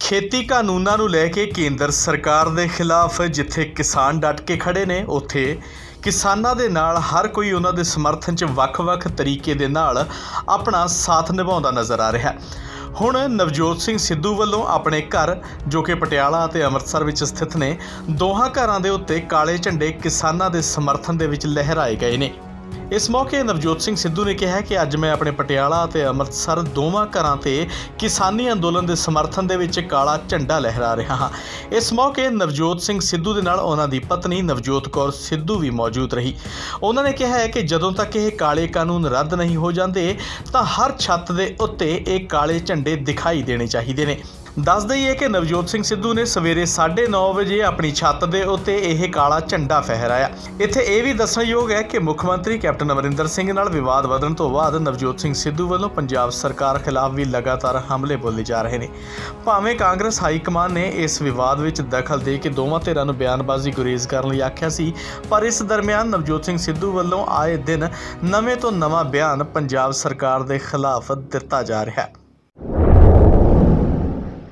खेती कानूनां नूं लै के केंद्र सरकार दे खिलाफ जिथे किसान डट के खड़े ने, उत्थे किसानां दे नाल हर कोई उन्हां दे समर्थन च वख-वख तरीके दे नाल अपना साथ निभाउंदा नज़र आ रहा है। हुण नवजोत सिंह सिद्धू वल्लों अपने घर जो कि पटियाला ते अमृतसर विच स्थित ने, दोहां घरां दे उत्ते काले झंडे किसानां दे समर्थन दे विच लहराए गए ने। इस मौके नवजोत सिंह सिद्धू ने कहा कि अज मैं अपने पटियाला ते अमृतसर दोवां घरां ते किसानी अंदोलन के समर्थन दे विच काला झंडा लहरा रहा हाँ। इस मौके नवजोत सिंह सिद्धू दे नाल उन्हां दी पत्नी नवजोत कौर सिद्धू भी मौजूद रही। उन्होंने कहा है कि जदों तक ये काले कानून रद्द नहीं हो जाते तो हर छत दे उत्ते ये काले झंडे दिखाई देने चाहिए ने। दस दईए कि नवजोत सिंह सिद्धू ने सवेरे 9:30 बजे अपनी छत के उत्ते यह काला झंडा फहराया। इत्थे यह भी दसणयोग है कि मुख मंत्री कैप्टन अमरिंदर सिंह नाल विवाद वधण तो बाद नवजोत सिंह सिद्धू वालों पंजाब सरकार खिलाफ भी लगातार हमले बोले जा रहे हैं। भावें कांग्रेस हाईकमान ने इस विवाद में दखल दे के दोवां धिरां नूं बयानबाजी गुरेज करन लई आख्या सी, पर इस दरमियान नवजोत सिंह सिद्धू वालों आए दिन नवें तो नवां बयान पंजाब सरकार के खिलाफ दिता जा रहा है।